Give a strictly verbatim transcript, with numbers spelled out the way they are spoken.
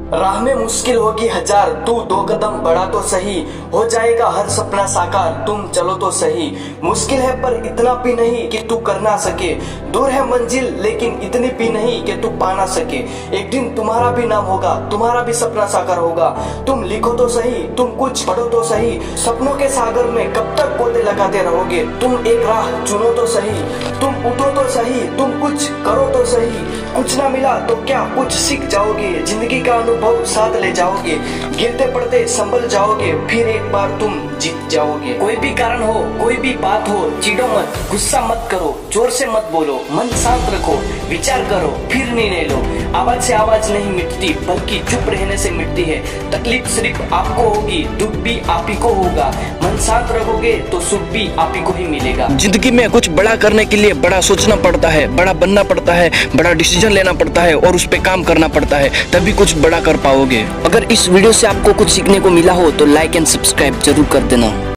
राह में मुश्किल होगी हजार, तू दो कदम बढ़ा तो सही, हो जाएगा हर सपना साकार, तुम चलो तो सही। मुश्किल है पर इतना भी नहीं कि तू कर ना सके, दूर है मंजिल लेकिन इतनी भी नहीं कि तू पा ना सके। एक दिन तुम्हारा भी नाम होगा, तुम्हारा भी सपना साकार होगा। तुम लिखो तो सही, तुम कुछ पढ़ो तो सही, सपनों के सागर में कब तक पौधे लगाते रहोगे। तुम एक राह चुनो तो सही, तुम उठो तो सही, तुम कुछ करो तो सही। कुछ ना मिला तो क्या कुछ सीख जाओगे, जिंदगी का अनुभव साथ ले जाओगे। गिरते पड़ते संभल जाओगे, फिर एक बार तुम जीत जाओगे। कोई भी कारण हो, कोई भी बात हो, चिढ़ो मत, गुस्सा मत करो, जोर से मत बोलो, मन शांत रखो, विचार करो, फिर निर्णय लो। आवाज से आवाज नहीं मिटती, बल्कि चुप रहने से मिटती है। तकलीफ सिर्फ आपको होगी, दुख भी आप ही को होगा। मन शांत रखोगे तो सुख भी आप ही को ही मिलेगा। जिंदगी में कुछ बड़ा करने के लिए बड़ा सोचना पड़ता है, बड़ा बनना पड़ता है, बड़ा डिसीजन लेना पड़ता है और उस पे काम करना पड़ता है, तभी कुछ बड़ा कर पाओगे। अगर इस वीडियो से आपको कुछ सीखने को मिला हो तो लाइक एंड सब्सक्राइब जरूर कर देना।